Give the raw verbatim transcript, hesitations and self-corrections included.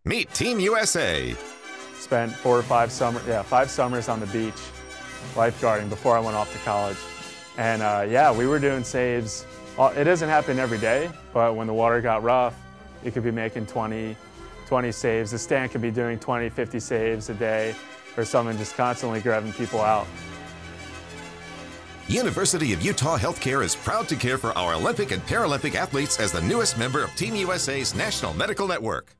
Meet Team U S A. Spent four or five summer, yeah, five summers on the beach lifeguarding before I went off to college. And uh, yeah, we were doing saves. It doesn't happen every day, but when the water got rough, you could be making twenty, twenty saves. The stand could be doing twenty, fifty saves a day, or someone just constantly grabbing people out. University of Utah Healthcare is proud to care for our Olympic and Paralympic athletes as the newest member of Team U S A's National Medical Network.